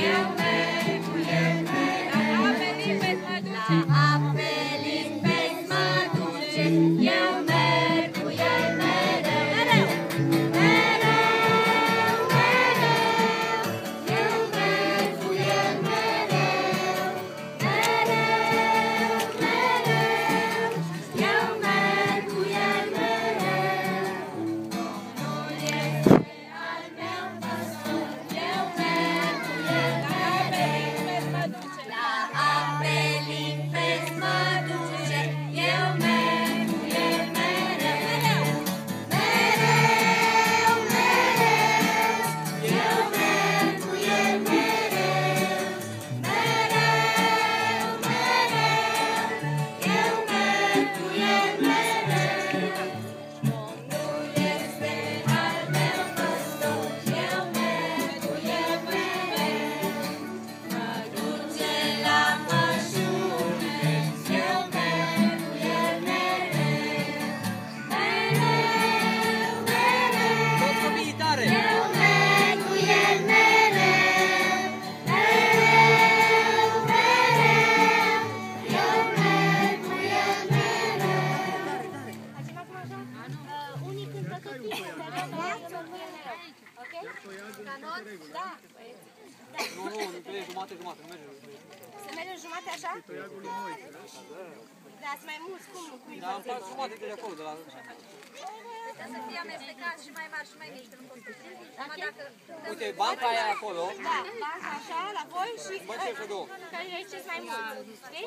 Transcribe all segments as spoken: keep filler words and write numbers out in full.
Da, sunt mai mulți, cum nu? Da, îmi fac jumate de acolo, de la... Trebuie să fie amestecați și mai mari și mai mici, nu pot să uite, banca aia acolo. Da, banca așa, la voi și... Bă, ce să două? Care e ce mai mult, știi?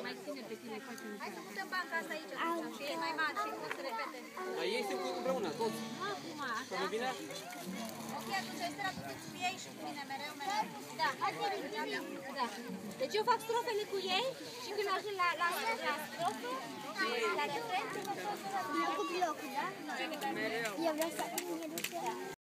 Hai să putem banca asta aici, și ei mai mari și pot să repete. Dar ei se pun împreună, toți. Să nu vine? Ok, atunci ai stat atât cu ei și cu mine, mereu, mereu. Da, hai să vedem. Da. Deci eu fac strofele cu ei și când ajung la, la, la strofă, la refren, eu cu blocul, da? Eu vreau să...